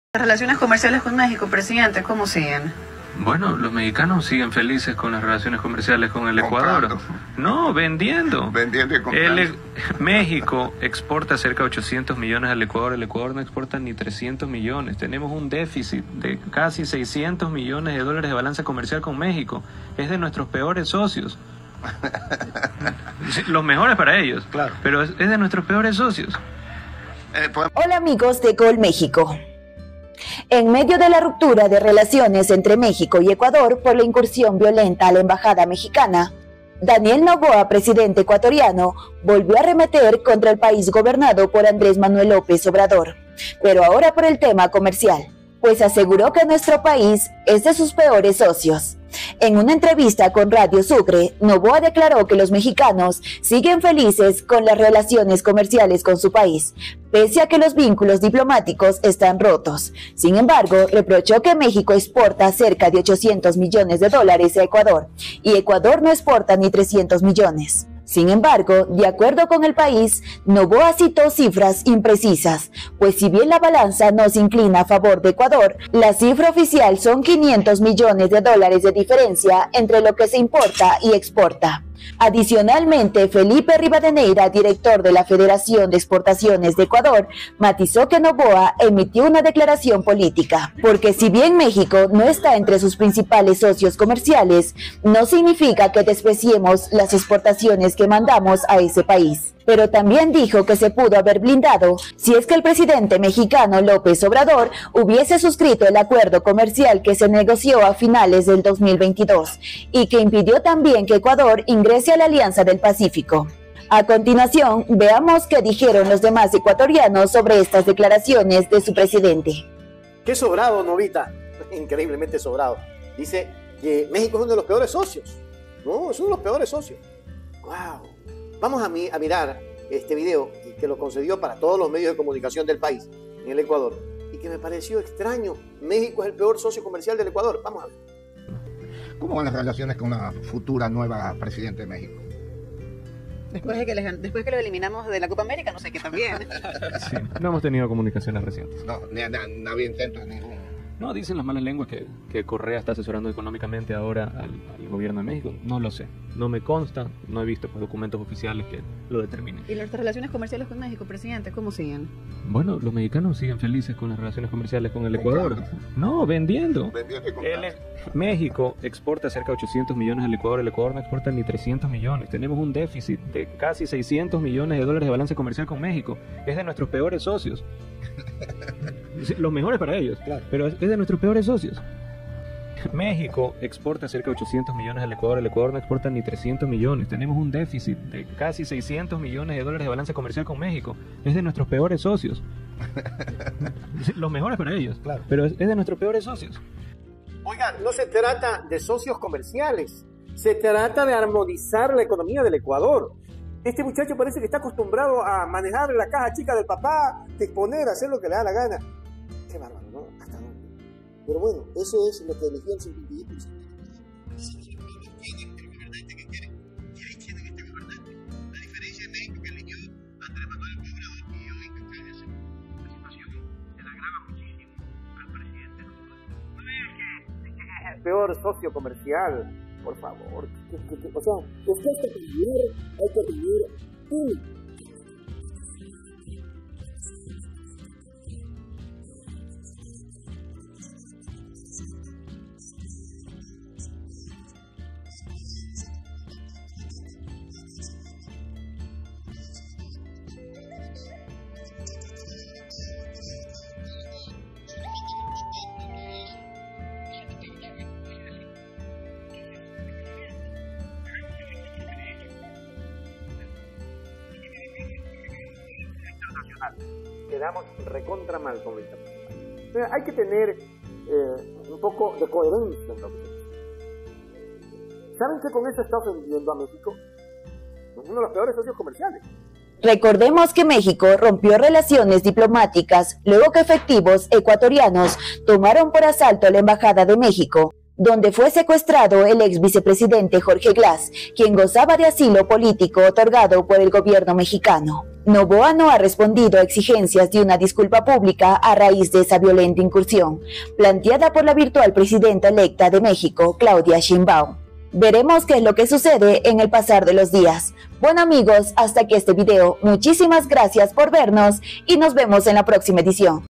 Las relaciones comerciales con México, presidente, ¿cómo siguen? Bueno, los mexicanos siguen felices con las relaciones comerciales con el Ecuador. No, vendiendo. Vendiendo y comprando. México exporta cerca de 800 millones al Ecuador. El Ecuador no exporta ni 300 millones. Tenemos un déficit de casi 600 millones de dólares de balanza comercial con México. Es de nuestros peores socios. Los mejores para ellos, claro, pero es de nuestros peores socios. Hola amigos de Gol México. En medio de la ruptura de relaciones entre México y Ecuador por la incursión violenta a la embajada mexicana, Daniel Noboa, presidente ecuatoriano, volvió a arremeter contra el país gobernado por Andrés Manuel López Obrador, pero ahora por el tema comercial, pues aseguró que nuestro país es de sus peores socios. En una entrevista con Radio Sucre, Noboa declaró que los mexicanos siguen felices con las relaciones comerciales con su país, pese a que los vínculos diplomáticos están rotos. Sin embargo, reprochó que México exporta cerca de 800 millones de dólares a Ecuador, y Ecuador no exporta ni 300 millones. Sin embargo, de acuerdo con el país, Noboa citó cifras imprecisas, pues si bien la balanza no se inclina a favor de Ecuador, la cifra oficial son 500 millones de dólares de diferencia entre lo que se importa y exporta. Adicionalmente, Felipe Rivadeneira, director de la Federación de Exportaciones de Ecuador, matizó que Noboa emitió una declaración política, porque si bien México no está entre sus principales socios comerciales, no significa que despreciemos las exportaciones que mandamos a ese país. Pero también dijo que se pudo haber blindado si es que el presidente mexicano López Obrador hubiese suscrito el acuerdo comercial que se negoció a finales del 2022 y que impidió también que Ecuador ingrese a la Alianza del Pacífico. A continuación, veamos qué dijeron los demás ecuatorianos sobre estas declaraciones de su presidente. Qué sobrado, Novita, increíblemente sobrado. Dice que México es uno de los peores socios. No, es uno de los peores socios. ¡Wow! Vamos a mirar este video que lo concedió para todos los medios de comunicación del país, en el Ecuador, y que me pareció extraño. México es el peor socio comercial del Ecuador. Vamos a ver. ¿Cómo van las relaciones con la futura nueva presidenta de México? Después que lo eliminamos de la Copa América, no sé qué también. Sí, no hemos tenido comunicaciones recientes. No había intentos de ninguno. No, dicen las malas lenguas que Correa está asesorando económicamente ahora al gobierno de México. No lo sé, no me consta, no he visto documentos oficiales que lo determinen. ¿Y nuestras relaciones comerciales con México, presidente, cómo siguen? Bueno, los mexicanos siguen felices con las relaciones comerciales con el Ecuador. No, vendiendo. México exporta cerca de 800 millones al Ecuador. El Ecuador no exporta ni 300 millones. Tenemos un déficit de casi 600 millones de dólares de balance comercial con México. Es de nuestros peores socios. Los mejores para ellos, claro, pero es de nuestros peores socios. México exporta cerca de 800 millones al Ecuador. El Ecuador no exporta ni 300 millones. Tenemos un déficit de casi 600 millones de dólares de balanza comercial con México. Es de nuestros peores socios. Los mejores para ellos, claro, pero es de nuestros peores socios. Oigan, no se trata de socios comerciales, se trata de armonizar la economía del Ecuador. Este muchacho parece que está acostumbrado a manejar la caja chica del papá, disponer, hacer lo que le da la gana. Qué bárbaro, ¿no? ¿Hasta dónde? Pero bueno, eso es lo que eligió el 51%. El gobernante que quiere. Y ahí tienen este gobernante. La diferencia de México que eligió Andrés Manuel Obrador y hoy que fallece. La situación se le agrava muchísimo al presidente. No es que es el peor socio comercial. Por favor. O sea, usted hay que tener quedamos recontra mal con lo internacional. Hay que tener un poco de coherencia en lo que se dice. ¿Saben que con eso está ofendiendo a México? Es uno de los peores socios comerciales. Recordemos que México rompió relaciones diplomáticas luego que efectivos ecuatorianos tomaron por asalto la Embajada de México, donde fue secuestrado el ex vicepresidente Jorge Glass, quien gozaba de asilo político otorgado por el gobierno mexicano. Noboa no ha respondido a exigencias de una disculpa pública a raíz de esa violenta incursión, planteada por la virtual presidenta electa de México, Claudia Sheinbaum. Veremos qué es lo que sucede en el pasar de los días. Bueno amigos, hasta aquí este video. Muchísimas gracias por vernos y nos vemos en la próxima edición.